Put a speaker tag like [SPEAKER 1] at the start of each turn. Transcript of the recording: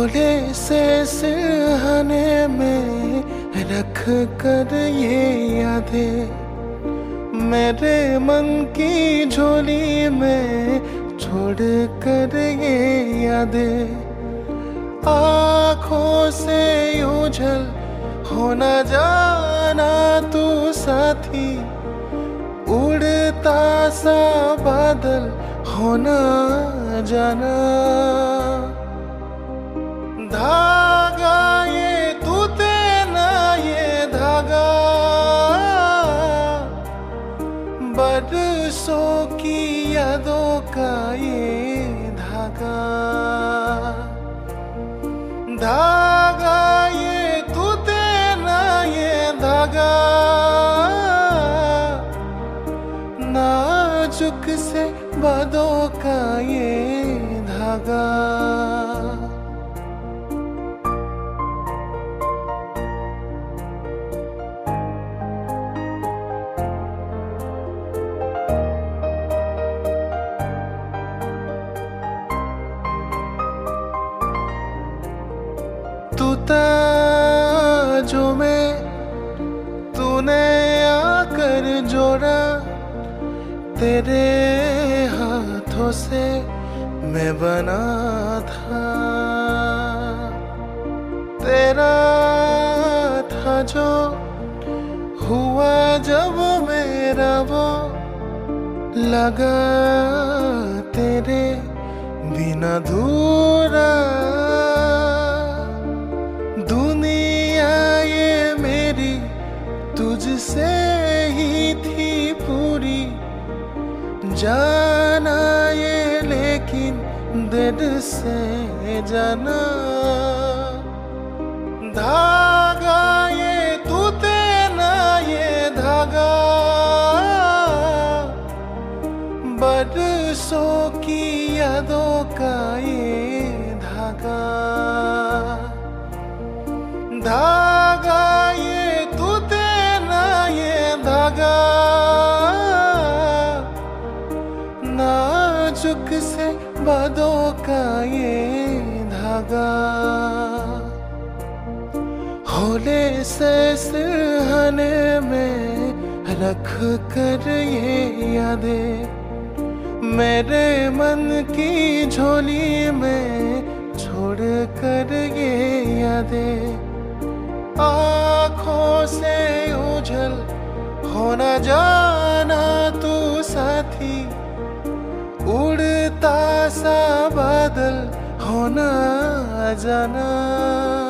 [SPEAKER 1] भोले से सिरहाने में रख कर ये यादें मेरे मन की झोली में छोड़ कर ये यादें आँखों से ओझल होना जाना तू साथी उड़ता सा बादल होना जाना धागा ये तूते ना ये धागा बरसों की यादों का ये धागा धागा ये तूते ना ये धागा नाजुक से बादों का ये धागा तूता जो मैं तूने आकर जोड़ा तेरे हाथों से मैं बना था तेरा था जो हुआ जब मेरा वो लगा तेरे बिना अधूरा दुनिया ये मेरी तुझसे ही थी पूरी जाना ये लेकिन दिल से जाना धागा ये तूते ना ये धागा बरसों की यादों का ये धागा धागा ये तूते ना ये धागा नाजुक से बादों का ये धागा भोले से सिरहाने में रख कर ये यादें मेरे मन की झोली में छोड़ कर ये यादें आँखों से ओझल होना जाना तू साथी उड़ता सा बादल होना जाना।